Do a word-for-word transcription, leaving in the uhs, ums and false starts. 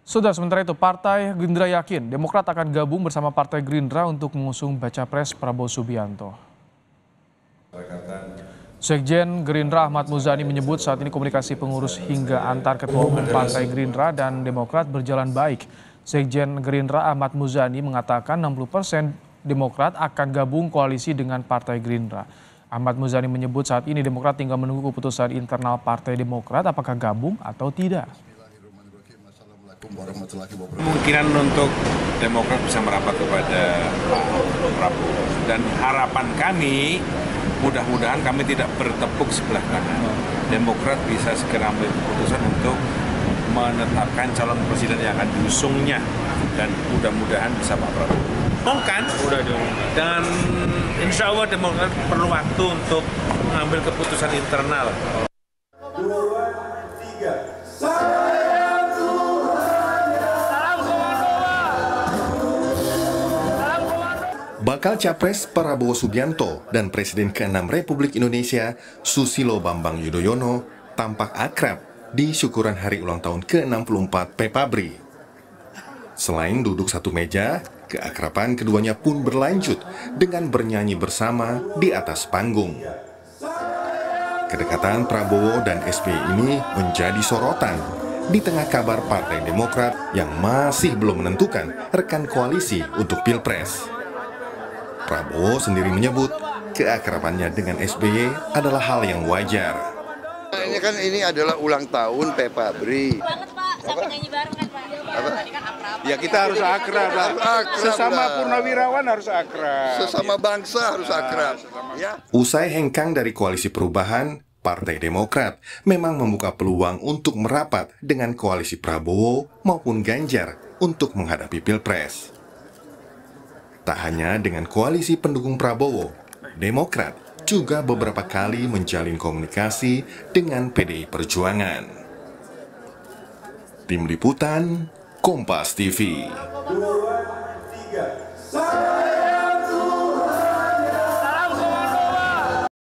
Sudah sementara itu, Partai Gerindra yakin Demokrat akan gabung bersama Partai Gerindra untuk mengusung baca pres Prabowo Subianto. Sekjen Gerindra Ahmad Muzani menyebut saat ini komunikasi pengurus hingga antar ketua umum Partai Gerindra dan Demokrat berjalan baik. Sekjen Gerindra Ahmad Muzani mengatakan enam puluh persen Demokrat akan gabung koalisi dengan Partai Gerindra. Ahmad Muzani menyebut saat ini Demokrat tinggal menunggu keputusan internal Partai Demokrat apakah gabung atau tidak. Kemungkinan untuk Demokrat bisa merapat kepada Pak Prabowo, dan harapan kami mudah-mudahan kami tidak bertepuk sebelah kanan. Demokrat bisa segera ambil keputusan untuk menetapkan calon presiden yang akan diusungnya, dan mudah-mudahan bisa Pak Prabowo. Mungkin udah dong. Dan insya Allah Demokrat perlu waktu untuk mengambil keputusan internal. Dua, tiga. Bakal Capres Prabowo Subianto dan Presiden keenam Republik Indonesia Susilo Bambang Yudhoyono tampak akrab di syukuran hari ulang tahun ke enam puluh empat Pepabri. Selain duduk satu meja, keakraban keduanya pun berlanjut dengan bernyanyi bersama di atas panggung. Kedekatan Prabowo dan S B Y ini menjadi sorotan di tengah kabar Partai Demokrat yang masih belum menentukan rekan koalisi untuk Pilpres. Prabowo sendiri menyebut keakrabannya dengan S B Y adalah hal yang wajar. Ini kan ini adalah ulang tahun Pepabri. Banget Pak, sampai nyanyi bareng kan Pak. Apa? Tadi kan akrab. Ya kita harus akrab lah. Sesama purnawirawan harus akrab. Sesama bangsa harus akrab. Ya. Usai hengkang dari Koalisi Perubahan, Partai Demokrat memang membuka peluang untuk merapat dengan koalisi Prabowo maupun Ganjar untuk menghadapi Pilpres. Tak hanya dengan koalisi pendukung Prabowo, Demokrat juga beberapa kali menjalin komunikasi dengan P D I Perjuangan. Tim Liputan, Kompas T V.